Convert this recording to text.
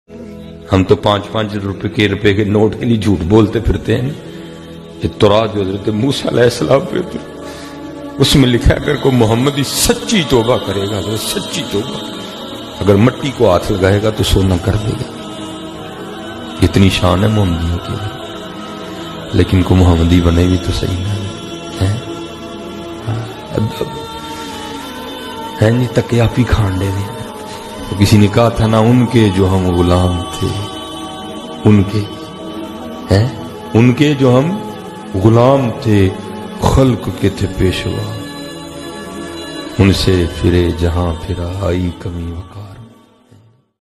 हम तो 5-5 रुपए के नोट के लिए झूठ बोलते फिरते हैं। ये तौरात जो हजरत मूसा अलैहिस्सलाम पे तो उसमें लिखा है, अगर को मोहम्मदी सच्ची तौबा करेगा तो सच्ची तौबा, अगर मट्टी को हाथ लगाएगा तो सोना कर देगा। इतनी शान है मोहम्मदियों की, लेकिन को मोहम्मदी बने भी तो सही ना है, है नहीं तक आप ही खान दे। तो किसी ने कहा था ना, उनके जो हम गुलाम थे, उनके जो हम गुलाम थे, खल्क के थे पेशवा, उनसे फिरे जहां फिरा आई कमी वका।